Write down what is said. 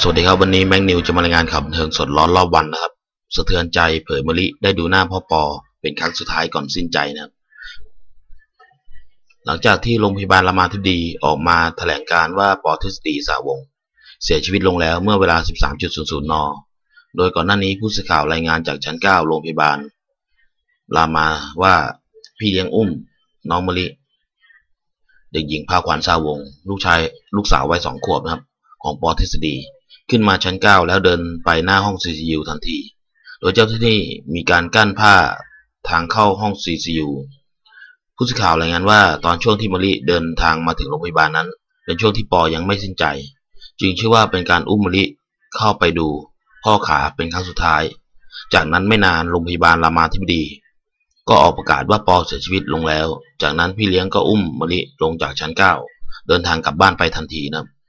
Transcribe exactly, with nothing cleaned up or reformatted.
สวัสดีครับวันนี้แม็กนิวจะมารายงานข่าวบันเทิงสดร้อนรอบวันนะครับสะเทือนใจเผยมะลิได้ดูหน้าพ่อปอเป็นครั้งสุดท้ายก่อนสิ้นใจนะครับหลังจากที่โรงพยาบาลรามาธิบดีออกมาแถลงการว่าปอทฤษฎีสาวงศ์เสียชีวิตลงแล้วเมื่อเวลา สิบสามนาฬิกา นโดยก่อนหน้านี้ผู้สื่อข่าวรายงานจากชั้นเก้าโรงพยาบาลรามาว่าพี่เลี้ยงอุ้มน้องมะลิเด็กหญิงภาขวัญสาวงศ์ลูกชายลูกสาววัยสองขวบนะครับของปอทฤษฎีขึ้นมาชั้นเก้าแล้วเดินไปหน้าห้อง ซี ซี ยู ทันทีโดยเจ้าหน้าที่มีการกั้นผ้าทางเข้าห้อง ซี ซี ยู ผู้สื่อข่าวรายงานว่าตอนช่วงที่มะลิเดินทางมาถึงโรงพยาบาลนั้นเป็นช่วงที่ปอยังไม่สิ้นใจจึงเชื่อว่าเป็นการอุ้มมะลิเข้าไปดูพ่อขาเป็นครั้งสุดท้ายจากนั้นไม่นานโรงพยาบาลรามาธิบดีก็ออกประกาศว่าปอเสียชีวิตลงแล้วจากนั้นพี่เลี้ยงก็อุ้มมะลิลงจากชั้นเก้าเดินทางกลับบ้านไปทันทีนะ